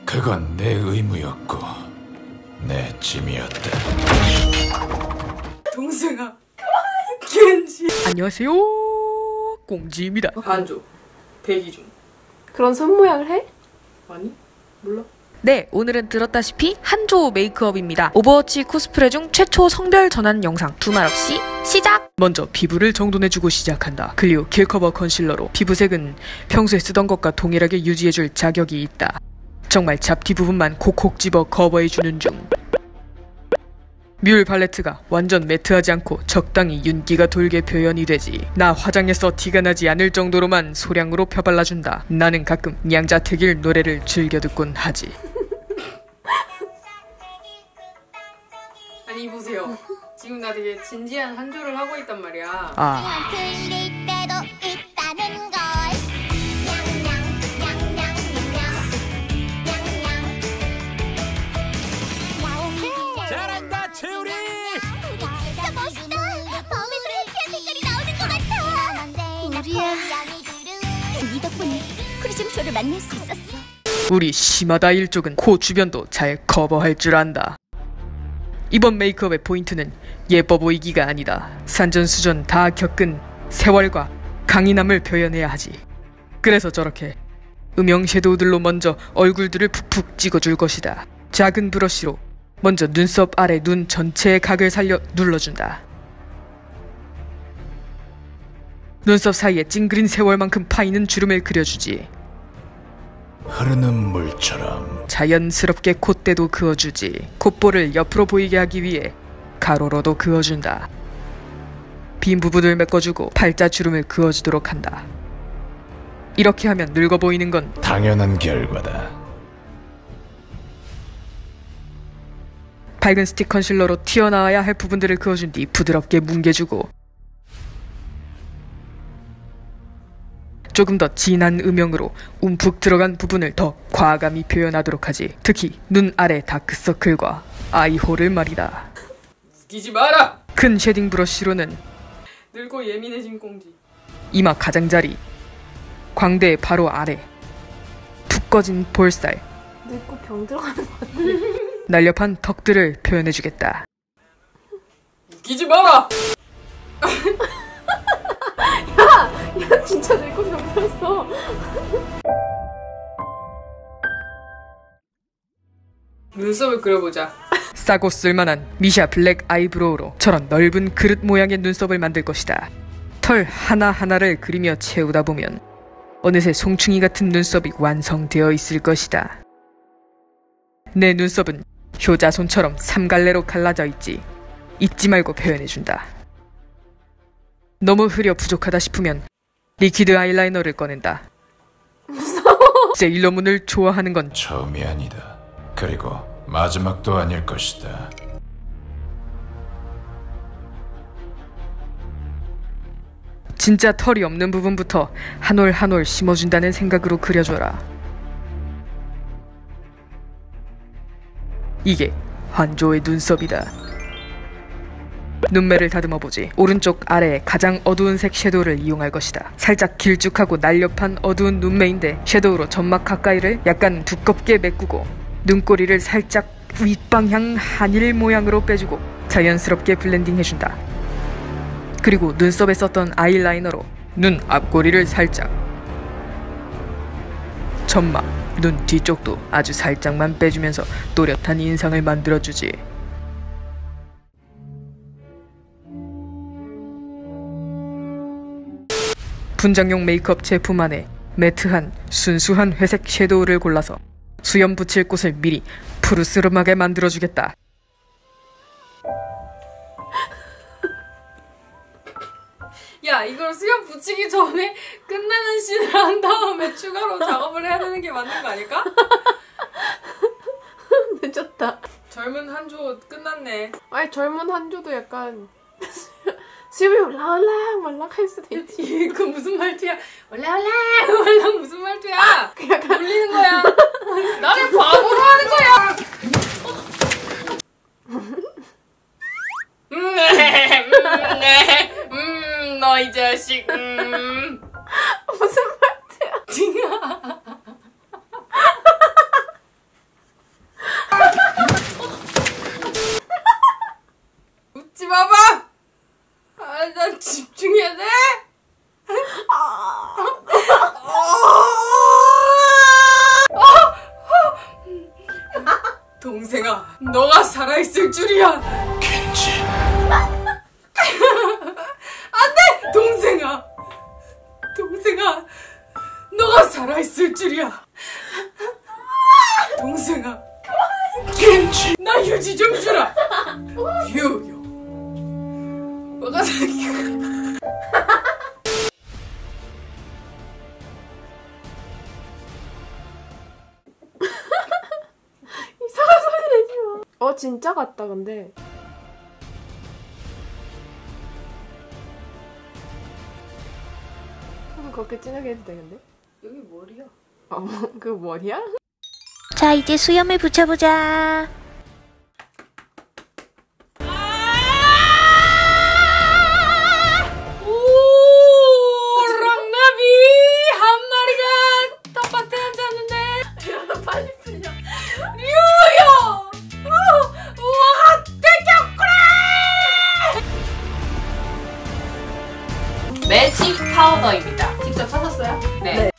그건 내 의무였고 내 짐이었다. 동생아, 겐지. 안녕하세요, 꽁지입니다. 반조, 대기 중. 그런 손 모양을 해? 아니? 몰라. 네, 오늘은 들었다시피 한조 메이크업입니다. 오버워치 코스프레 중 최초 성별 전환 영상. 두말 없이 시작! 먼저 피부를 정돈해주고 시작한다. 클리오 킬커버 컨실러로 피부색은 평소에 쓰던 것과 동일하게 유지해줄 자격이 있다. 정말 잡티 부분만 콕콕 집어 커버해주는 중. 뮬 팔레트가 완전 매트하지 않고 적당히 윤기가 돌게 표현이 되지. 나 화장해서 티가 나지 않을 정도로만 소량으로 펴발라준다. 나는 가끔 양자택일 노래를 즐겨 듣곤 하지. 아니 보세요. 지금 나 되게 진지한 한조를 하고 있단 말이야. 아, 틀릴 때도 있다는 걸. 잘한다 채우리. 진짜 멋있다. 마음에서 해피한 색깔이 나오는 것 같아. 우리야. 네 덕분에 크리즘쇼를 만날 수 있었어. 우리 시마다 일족은 코 주변도 잘 커버할 줄 안다. 이번 메이크업의 포인트는 예뻐 보이기가 아니다. 산전수전 다 겪은 세월과 강인함을 표현해야 하지. 그래서 저렇게 음영 섀도우들로 먼저 얼굴들을 푹푹 찍어줄 것이다. 작은 브러쉬로 먼저 눈썹 아래 눈 전체의 각을 살려 눌러준다. 눈썹 사이에 찡그린 세월만큼 파이는 주름을 그려주지. 흐르는 물처럼 자연스럽게 콧대도 그어주지. 콧볼을 옆으로 보이게 하기 위해 가로로도 그어준다. 빈 부분을 메꿔주고 팔자 주름을 그어주도록 한다. 이렇게 하면 늙어 보이는 건 당연한 결과다. 밝은 스틱 컨실러로 튀어나와야 할 부분들을 그어준 뒤 부드럽게 뭉개주고 조금 더 진한 음영으로 움푹 들어간 부분을 더 과감히 표현하도록 하지. 특히 눈 아래 다크서클과 아이홀을 말이다. 웃기지 마라. 큰 쉐딩 브러쉬로는 늙고 예민해진 꽁지. 이마 가장자리, 광대 바로 아래, 툭 꺼진 볼살, 늙고 병 들어가는 것 같아. 날렵한 턱들을 표현해주겠다. 웃기지 마라. 야 진짜 늙고 병 들었어. 눈썹을 그려보자. 싸고 쓸만한 미샤 블랙 아이브로우로 저런 넓은 그릇 모양의 눈썹을 만들 것이다. 털 하나하나를 그리며 채우다 보면 어느새 송충이 같은 눈썹이 완성되어 있을 것이다. 내 눈썹은 효자손처럼 3갈래로 갈라져 있지. 잊지 말고 표현해준다. 너무 흐려 부족하다 싶으면 리퀴드 아이라이너를 꺼낸다. 무서워. 세일러문을 좋아하는 건 처음이 아니다. 그리고 마지막도 아닐 것이다. 진짜 털이 없는 부분부터 한 올 한 올 심어준다는 생각으로 그려줘라. 이게 한조의 눈썹이다. 눈매를 다듬어보지. 오른쪽 아래에 가장 어두운 색 섀도우를 이용할 것이다. 살짝 길쭉하고 날렵한 어두운 눈매인데 섀도우로 점막 가까이를 약간 두껍게 메꾸고 눈꼬리를 살짝 윗방향 한일 모양으로 빼주고 자연스럽게 블렌딩 해준다. 그리고 눈썹에 썼던 아이라이너로 눈 앞꼬리를 살짝, 점막, 눈 뒤쪽도 아주 살짝만 빼주면서 또렷한 인상을 만들어주지. 분장용 메이크업 제품 안에 매트한 순수한 회색 섀도우를 골라서 수염 붙일 곳을 미리 푸르스름하게 만들어주겠다. 야, 이걸 수염 붙이기 전에 끝나는 씬을 한 다음에 추가로 작업을 해야 되는 게 맞는 거 아닐까? 늦었다. 젊은 한조 끝났네. 아니 젊은 한조도 약간 수염이 올라올라 말락 할 수도 있지. 그 무슨 말투야? 올라 무슨 말투야? 놀리는 거야. 나를 바보로 하는 거야. 너 이 자식. 무슨 말투야? 동생아, 너가 살아있을 줄이야. 켄지. 안돼, 동생아. 동생아, 너가 살아있을 줄이야. 동생아, 켄지. 나 휴지 좀 주라. 유유. 뭐가 이상한 소리 내지 마. 진짜 같다 근데. 그렇게 진하게 해도 되는데? 여기 머리야. 그 머리야? 자, 이제 수염을 붙여보자. 오, 랑나비 한 마리가 텃밭에 앉았는데. 야 빨리 풀려. 류요. 우와, 되게 매직 파우더입니다. 직접 사셨어요? 네.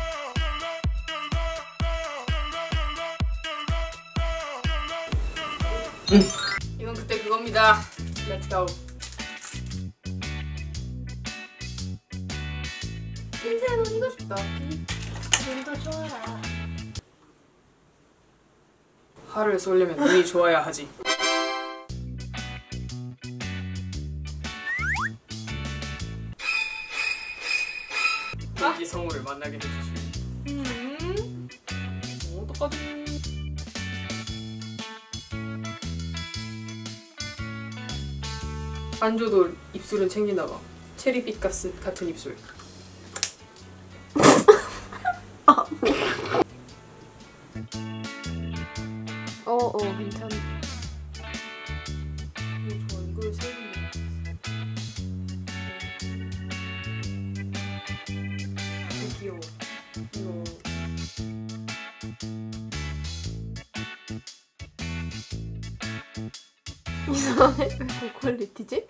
이건 그때 그겁니다. Let's go. 흰색은 이거 싶다. 눈도 좋아라. 화를 쏠려면 눈이 좋아야 하지. 이성우를 만나게 되주시. 어떡하지? 안 줘도 입술은 챙긴다 봐. 체리빛 같은 입술. 괜찮아. 좋아, 이걸 세우는 거. 귀여워. 이거. 이상해. 그 퀄리티지?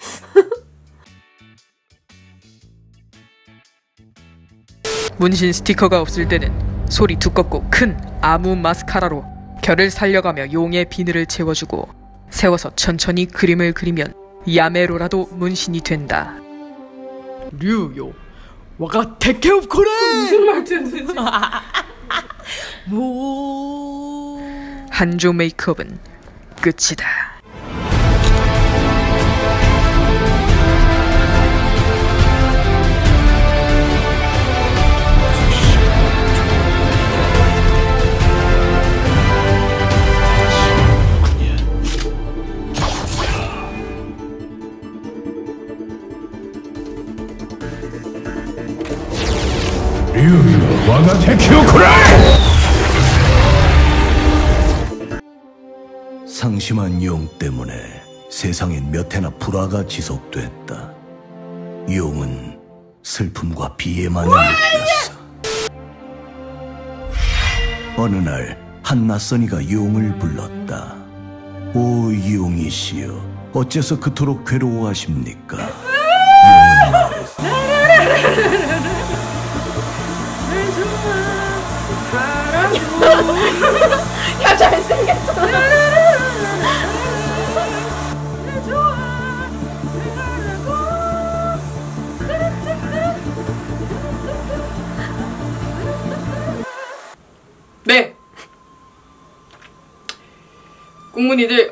문신 스티커가 없을 때는 소리 두껍고 큰 아무 마스카라로 결을 살려가며 용의 비늘을 채워주고 세워서 천천히 그림을 그리면 야매로라도 문신이 된다. 류요 와가 테케오코레. 무슨 말투였는지. 한조 메이크업은 끝이다. 류요 와가 테키오쿠라. 상심한 용 때문에 세상엔 몇 해나 불화가 지속됐다. 용은 슬픔과 비애만을 느꼈어. 어느 날 한 낯선이가 용을 불렀다. 오 용이시여, 어째서 그토록 괴로워하십니까? 용은 말했어. 야 잘생겼어. 네. 꽁무니들,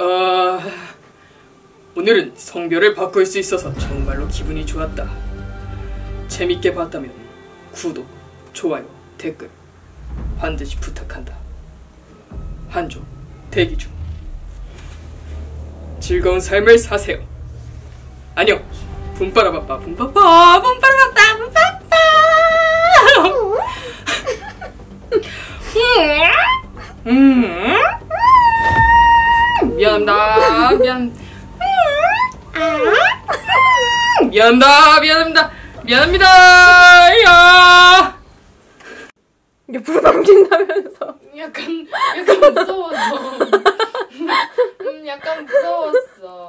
오늘은 성별을 바꿀 수 있어서 정말로 기분이 좋았다. 재밌게 봤다면 구독, 좋아요, 댓글 반드시 부탁한다. 한조 대기 중. 즐거운 삶을 사세요. 안녕. 붐빠라바빠 붐빠빠 붐빠라바빠 붐빠빠. 미안합니다. 미안합니다. 야. 이게 불어 넘긴다면서. 약간 무서웠어. 약간 무서웠어.